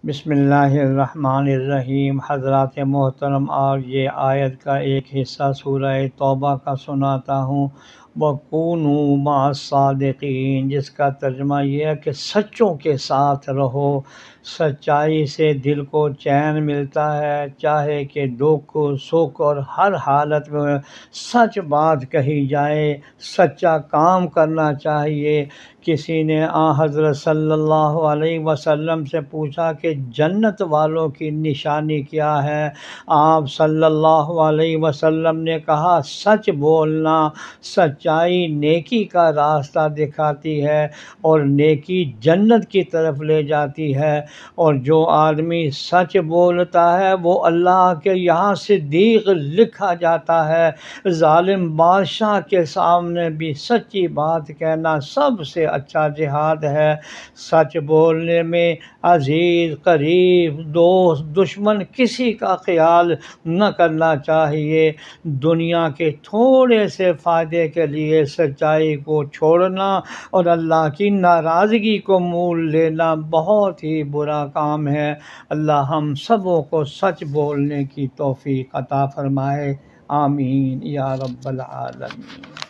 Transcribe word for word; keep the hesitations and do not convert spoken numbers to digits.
بسم اللہ الرحمن الرحیم۔ حضرات محترم، اور یہ آیت کا ایک حصہ سورہ توبہ کا سناتا ہوں۔ وَكُونُوا مَعَ الصَّادِقِينَ، جس کا ترجمہ یہ ہے کہ سچوں کے ساتھ رہو۔ سچائی سے دل کو چین ملتا ہے، چاہے کہ دکھ سکھ اور ہر حالت میں سچ بات کہی جائے، سچا کام کرنا چاہیے۔ کسی نے آن حضرت صلی اللہ علیہ وسلم سے پوچھا کہ جنت والوں کی نشانی کیا ہے؟ آپ صلی اللہ علیہ وسلم نے کہا، سچ بولنا۔ سچائی نیکی کا راستہ دکھاتی ہے اور نیکی جنت کی طرف لے جاتی ہے، اور جو آدمی سچ بولتا ہے وہ اللہ کے یہاں صدیق لکھا جاتا ہے۔ ظالم بادشاہ کے سامنے بھی سچی بات کہنا سب سے اچھا جہاد ہے۔ سچ بولنے میں عزیز، قریب، دوست، دشمن کسی کا خیال نہ کرنا چاہیے۔ دنیا کے تھوڑے سے فائدے کے لیے سچائی کو چھوڑنا اور اللہ کی ناراضگی کو مول لینا بہت ہی برا کام ہے۔ اللہ ہم سبوں کو سچ بولنے کی توفیق عطا فرمائے، آمین یا رب العالمین۔